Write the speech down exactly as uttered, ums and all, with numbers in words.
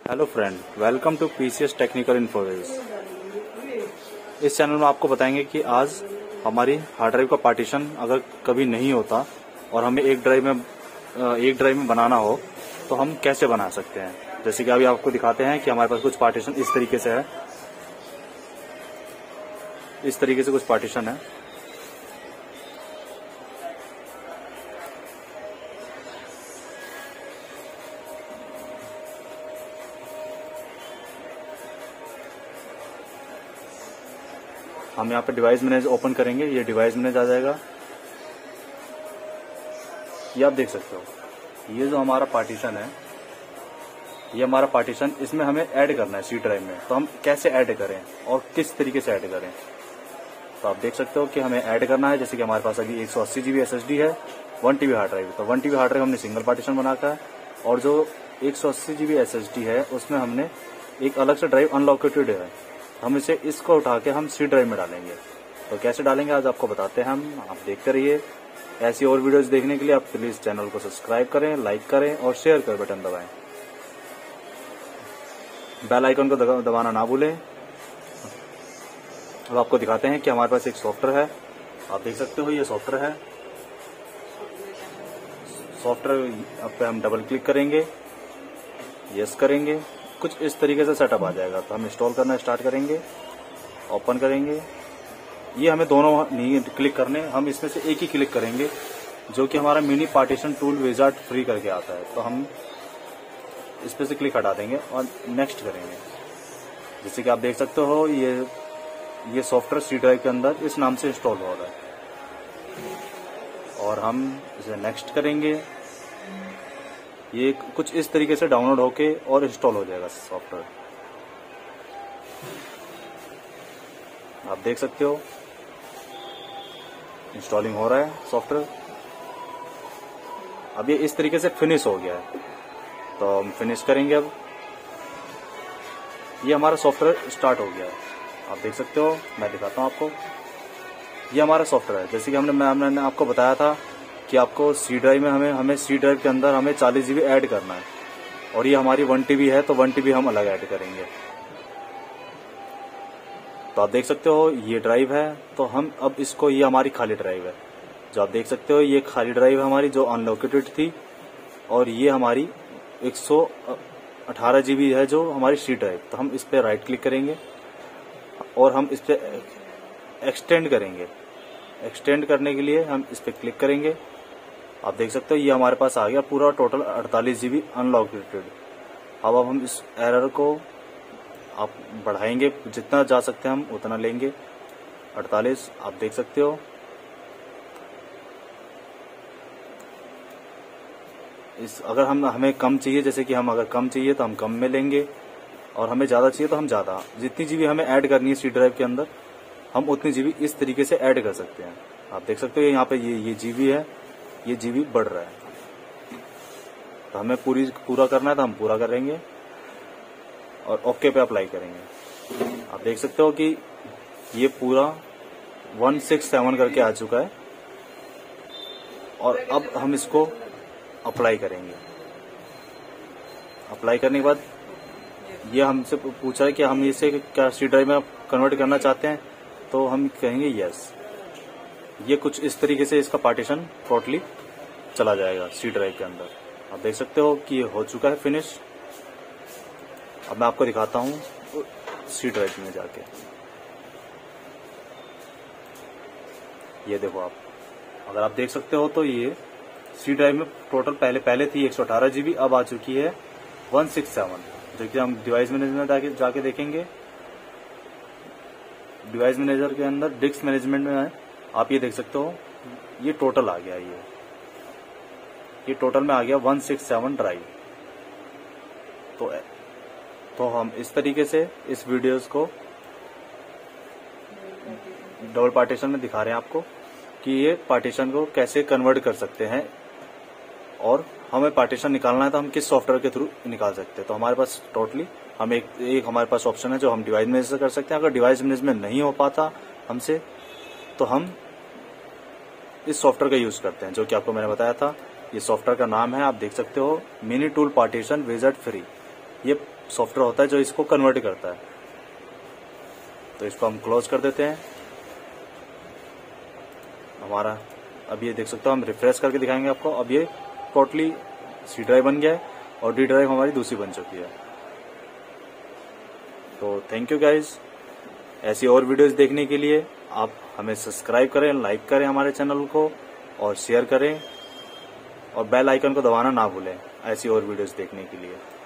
Hello friend, welcome to PCS technical infoways. इस चैनल में आपको बताएंगे कि आज हमारी हार्ड ड्राइव का पार्टीशन अगर कभी नहीं होता और हमें एक ड्राइव में एक ड्राइव में बनाना हो तो हम कैसे बना सकते हैं। जैसे कि अभी आपको दिखाते हैं कि हमारे पास कुछ पार्टीशन इस तरीके से है, इस तरीके से कुछ पार्टीशन है। हम यहाँ पे डिवाइस मैनेज ओपन करेंगे, ये डिवाइस मैनेज आ जाएगा। ये आप देख सकते हो, ये जो हमारा पार्टीशन है, ये हमारा पार्टीशन, इसमें हमें ऐड करना है सी ड्राइव में। तो हम कैसे ऐड करें और किस तरीके से ऐड करें, तो आप देख सकते हो कि हमें ऐड करना है। जैसे कि हमारे पास अभी एक सौ अस्सी जीबी एसएसडी है, वन टीबी हार्ड ड्राइव, तो वन टीबी हार्ड ड्राइव हमने सिंगल पार्टीशन बनाकर, और जो एक सौ अस्सी जीबी एसएसडी है उसमें हमने एक अलग से ड्राइव अनलॉकेटेड है। हम इसे इसको उठा के हम सी ड्राइव में डालेंगे। तो कैसे डालेंगे आज आपको बताते हैं हम, आप देखते रहिए। ऐसी और वीडियोस देखने के लिए आप प्लीज चैनल को सब्सक्राइब करें, लाइक करें और शेयर कर बटन दबाएं। बेल आइकन को दबाना ना भूलें। अब आपको दिखाते हैं कि हमारे पास एक सॉफ्टवेयर है, आप देख सकते हो ये सॉफ्टवेयर है। सॉफ्टवेयर पे हम डबल क्लिक करेंगे, यस करेंगे, कुछ इस तरीके से सेटअप आ जाएगा। तो हम इंस्टॉल करना स्टार्ट करेंगे, ओपन करेंगे। ये हमें दोनों नहीं क्लिक करने, हम इसमें से एक ही क्लिक करेंगे जो कि हमारा mini partition tool wizard free करके आता है। तो हम इस पे से क्लिक हटा देंगे और नेक्स्ट करेंगे। जैसे कि आप देख सकते हो ये ये सॉफ्टवेयर सी ड्राइव के अंदर इस नाम से इंस्टॉल हो रहा है, और हम इसे नेक्स्ट करेंगे। ये कुछ इस तरीके से डाउनलोड होके और इंस्टॉल हो जाएगा सॉफ्टवेयर। आप देख सकते हो इंस्टॉलिंग हो रहा है सॉफ्टवेयर। अब ये इस तरीके से फिनिश हो गया है, तो हम फिनिश करेंगे। अब ये हमारा सॉफ्टवेयर स्टार्ट हो गया है, आप देख सकते हो। मैं दिखाता हूँ आपको, ये हमारा सॉफ्टवेयर है। जैसे कि हमने मैंने आपको बताया था कि आपको सी ड्राइव में हमें हमें सी ड्राइव के अंदर हमें चालीस जीबी ऐड करना है, और ये हमारी वन टीबी है तो वन टीबी हम अलग ऐड करेंगे। तो आप देख सकते हो ये ड्राइव है, तो हम अब इसको, ये हमारी खाली ड्राइव है जो आप देख सकते हो, ये खाली ड्राइव है हमारी जो अनलोकेटेड थी, और ये हमारी एक सौ अठारह जीबी है जो हमारी सी ड्राइव। तो हम इस पे राइट क्लिक करेंगे और हम इस पे एक्सटेंड करेंगे। एक्सटेंड करने के लिए हम इस पे क्लिक करेंगे। आप देख सकते हो ये हमारे पास आ गया पूरा टोटल अड़तालीस जीबी अनलॉकेटेड। अब अब हम इस एरर को आप बढ़ाएंगे, जितना जा सकते हैं हम उतना लेंगे। अड़तालीस आप देख सकते हो। इस अगर हम हमें कम चाहिए, जैसे कि हम अगर कम चाहिए तो हम कम में लेंगे, और हमें ज्यादा चाहिए तो हम ज्यादा। जितनी जीबी हमें ऐड करनी है सी ड्राइव के अंदर, हम उतनी जीबी इस तरीके से ऐड कर सकते हैं। आप देख सकते हो यहाँ पे ये ये जीबी है, ये जीबी बढ़ रहा है। तो हमें पूरी पूरा करना है तो हम पूरा करेंगे और ओके पे अप्लाई करेंगे। आप देख सकते हो कि ये पूरा एक सौ सड़सठ करके आ चुका है, और अब हम इसको अप्लाई करेंगे। अप्लाई करने के बाद ये हमसे पूछा है कि हम इसे क्या सी ड्राइव में कन्वर्ट करना चाहते हैं, तो हम कहेंगे यस। ये कुछ इस तरीके से इसका पार्टीशन टोटली चला जाएगा सी ड्राइव के अंदर। आप देख सकते हो कि ये हो चुका है फिनिश। अब मैं आपको दिखाता हूँ सी ड्राइव में जाके। ये देखो आप, अगर आप देख सकते हो तो ये सी ड्राइव में टोटल पहले पहले थी एक सौ अठारह जीबी, अब आ चुकी है एक सौ सड़सठ। जो कि हम डिवाइस मैनेजमेंट में जाके देखेंगे। डिवाइस मैनेजर के अंदर डिस्क मैनेजमेंट में है, आप ये देख सकते हो ये टोटल आ गया। ये ये टोटल में आ गया एक सौ सड़सठ ड्राइव। तो तो हम इस तरीके से इस वीडियोस को डबल पार्टीशन में दिखा रहे हैं आपको कि ये पार्टीशन को कैसे कन्वर्ट कर सकते हैं, और हमें पार्टीशन निकालना है तो हम किस सॉफ्टवेयर के थ्रू निकाल सकते हैं। तो हमारे पास टोटली हम एक एक हमारे पास ऑप्शन है जो हम डिवाइस मैनेज से कर सकते हैं। अगर डिवाइस मैनेजमेंट नहीं हो पाता हमसे, तो हम इस सॉफ्टवेयर का यूज करते हैं, जो कि आपको मैंने बताया था। ये सॉफ्टवेयर का नाम है, आप देख सकते हो, mini tool partition wizard free. ये सॉफ्टवेयर होता है जो इसको कन्वर्ट करता है। तो इसको हम क्लोज कर देते हैं। हमारा अब ये देख सकते हो, हम रिफ्रेश करके दिखाएंगे आपको। अब ये टोटली सी ड्राइव बन गया है और डी ड्राइव हमारी दूसरी बन चुकी है। तो थैंक यू गाइज। ऐसी और वीडियोस देखने के लिए आप हमें सब्सक्राइब करें, लाइक करें हमारे चैनल को और शेयर करें और बेल आइकन को दबाना ना भूलें ऐसी और वीडियोस देखने के लिए।